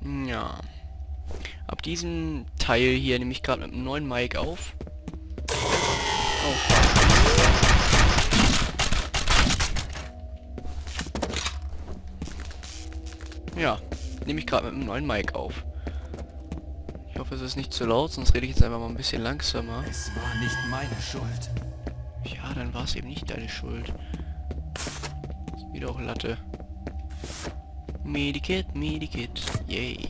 Ja. Ab diesem Teil hier nehme ich gerade mit einem neuen Mic auf. Oh, fuck. Ja, nehme ich gerade mit einem neuen Mic auf. Ich hoffe, es ist nicht zu laut, sonst rede ich jetzt einfach mal ein bisschen langsamer. Es war nicht meine Schuld. Ja, dann war es eben nicht deine Schuld. Ist wieder auch Latte. Medikit, Medikit, yay.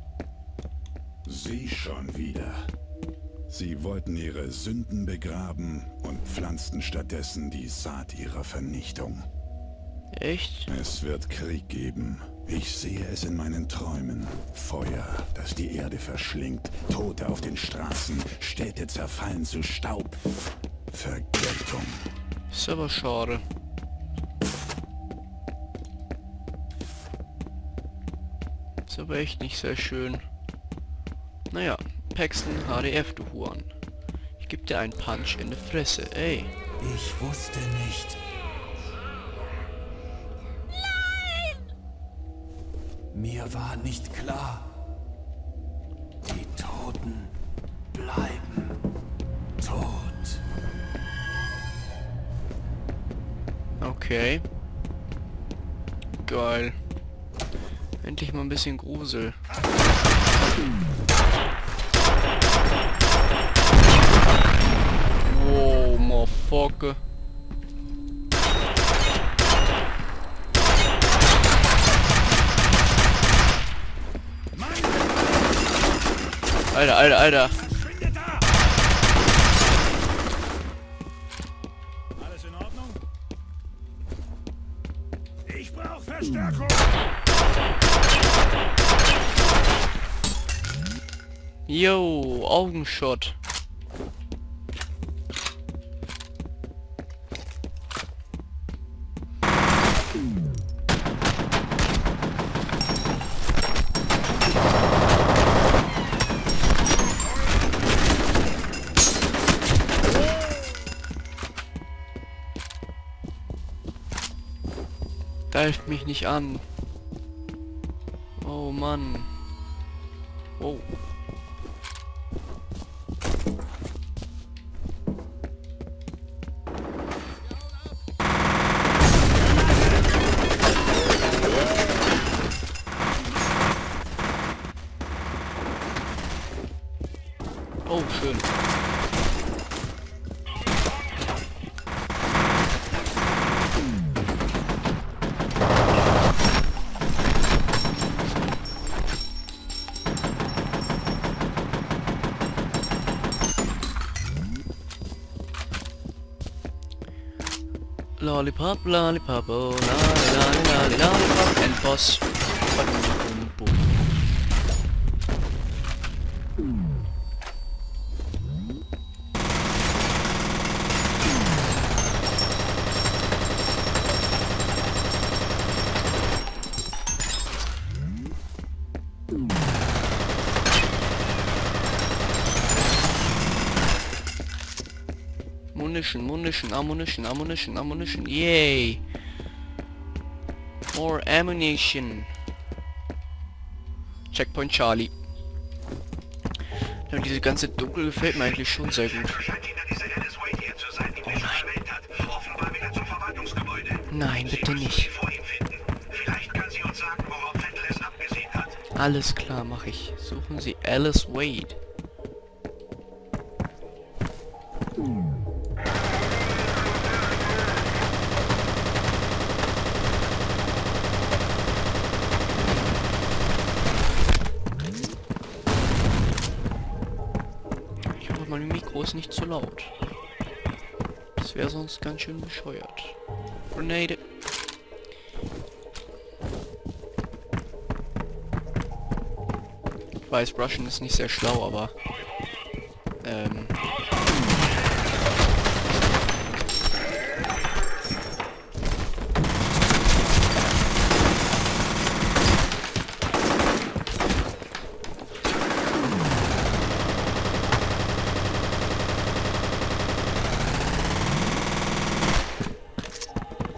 Sie schon wieder. Sie wollten ihre Sünden begraben und pflanzten stattdessen die Saat ihrer Vernichtung. Echt? Es wird Krieg geben. Ich sehe es in meinen Träumen. Feuer, das die Erde verschlingt. Tote auf den Straßen. Städte zerfallen zu Staub. Vergeltung. Ist aber schade. Ist aber echt nicht sehr schön. Naja, Paxton HDF, du Huren. Ich geb dir einen Punch in die Fresse, ey. Ich wusste nicht. Mir war nicht klar. Die Toten bleiben tot. Okay. Geil. Endlich mal ein bisschen Grusel. Wow, motherfucker. Alter, Alter, Alter. Alles in Ordnung? Ich brauche Verstärkung. Yo, Augenshot. Greift mich nicht an. Oh Mann. Oh. Oh, schön. Lollipop, lollipop, oh, lollipop, Endboss. Boom, boom. Ammunition, yay! More ammunition. Checkpoint Charlie. Ja, diese ganze Dunkel gefällt mir eigentlich schon sehr gut. Oh nein. Nein, bitte nicht. Alles klar, mache ich. Suchen Sie Alice Wade. Ich hoffe, mein Mikro ist nicht zu laut. Das wäre sonst ganz schön bescheuert. Grenade. Ich weiß, Russian ist nicht sehr schlau, aber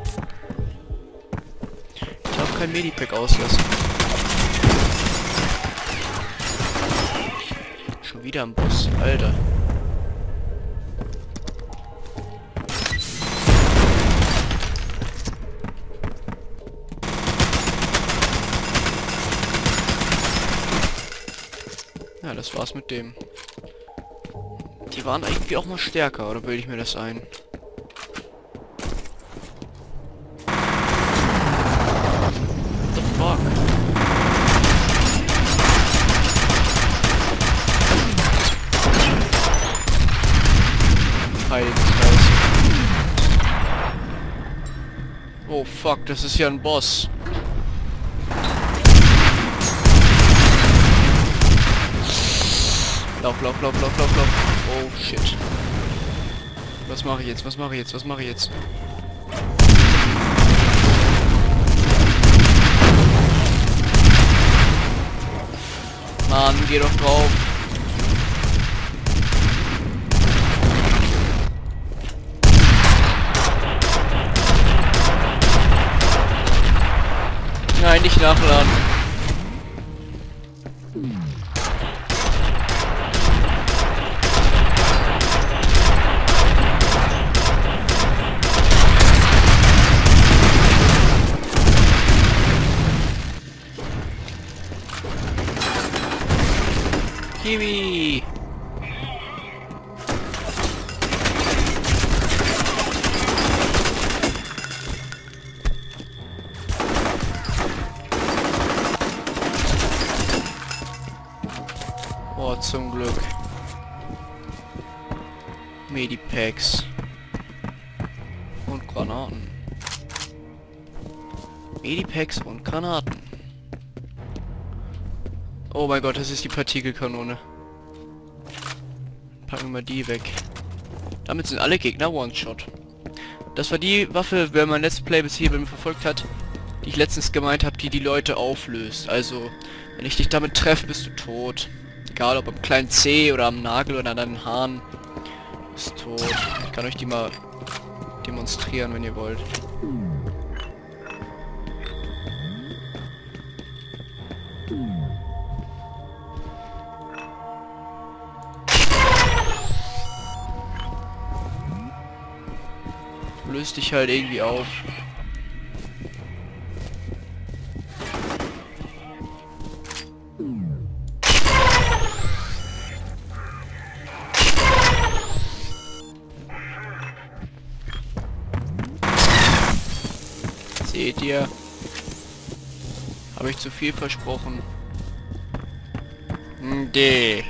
ich darf kein Medipack auslassen. wieder ein Boss, Alter. Ja, das war's mit dem. Die waren irgendwie auch mal stärker, oder bilde ich mir das ein? What the fuck? Heilige Scheiße. Oh fuck, das ist ja ein Boss. Lauf, lauf, lauf, lauf, lauf, lauf. Oh shit. Was mache ich jetzt? Was mache ich jetzt? Was mache ich jetzt? Mann, geh doch drauf. Nein, nicht nachladen. Kiwi! Oh, zum Glück. Medipacks. Und Granaten. Medipacks und Granaten. Oh mein Gott, das ist die Partikelkanone. Packen wir die weg. Damit sind alle Gegner One-Shot. Das war die Waffe, wenn man Let's Play bis hierhin verfolgt hat, die ich letztens gemeint habe, die die Leute auflöst. Also, wenn ich dich damit treffe, bist du tot. Egal, ob am kleinen C oder am Nagel oder an deinen Haaren. Bist tot. Ich kann euch die mal demonstrieren, wenn ihr wollt. Löst dich halt irgendwie auf. Seht ihr? Habe ich zu viel versprochen? D.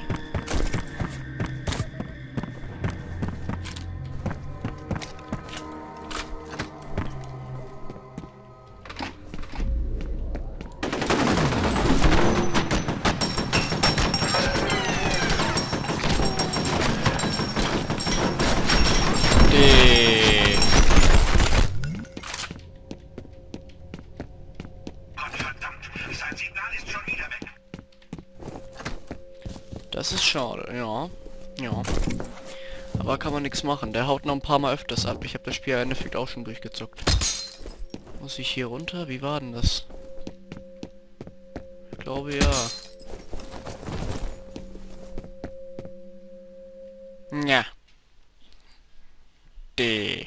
Das ist schade, ja. Ja. Aber kann man nichts machen. Der haut noch ein paar Mal öfters ab. Ich habe das Spiel im Endeffekt auch schon durchgezockt. Muss ich hier runter? Wie war denn das? Ich glaube ja. Ja. D.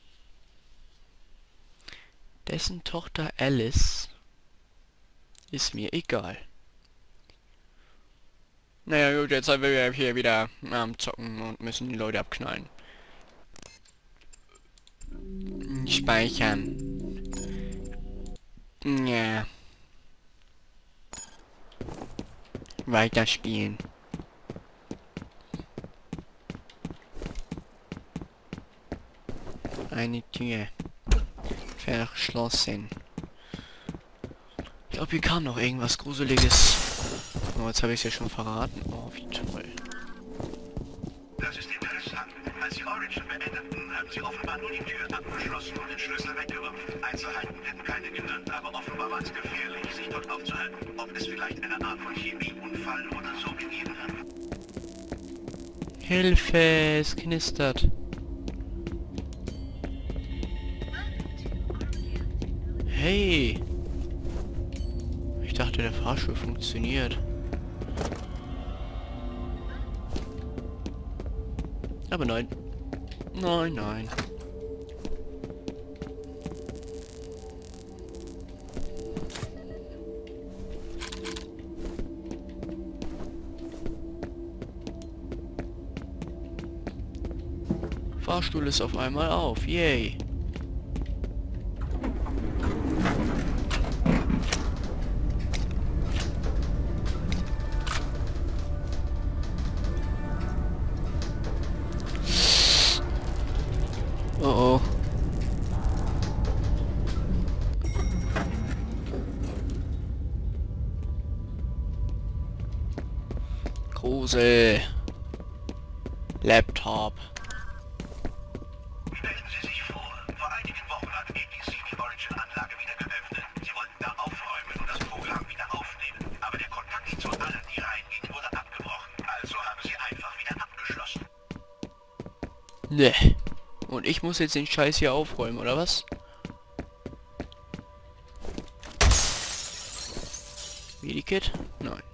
Dessen Tochter Alice ist mir egal. Naja gut, jetzt sind wir hier wieder am Zocken und müssen die Leute abknallen. Speichern. Ja. Weiterspielen. Eine Tür. Verschlossen. Ich glaube, hier kam noch irgendwas Gruseliges. Oh, jetzt habe ich es ja schon verraten. Oh, wie toll. Das ist interessant. Als Sie Origin beendeten, hatten Sie offenbar nur die Tür abgeschlossen und den Schlüssel weggeworfen. Einzelheiten hätten keine genannt, aber offenbar war es gefährlich, sich dort aufzuhalten. Ob es vielleicht eine Art von Chemieunfall oder so gegeben hat. Hilfe, es knistert. Hey! Ich dachte, der Fahrstuhl funktioniert. Aber nein. Nein, nein. Fahrstuhl ist auf einmal auf. Yay. Oh oh. Grusel. Laptop. Stellen Sie sich vor, vor einigen Wochen hat ABC die Origin-Anlage wieder geöffnet. Sie wollten da aufräumen und das Programm wieder aufnehmen. Aber der Kontakt zu allen, die reingingen, wurde abgebrochen. Also haben sie einfach wieder abgeschlossen. Ne. Und ich muss jetzt den Scheiß hier aufräumen, oder was? Medikit? Nein.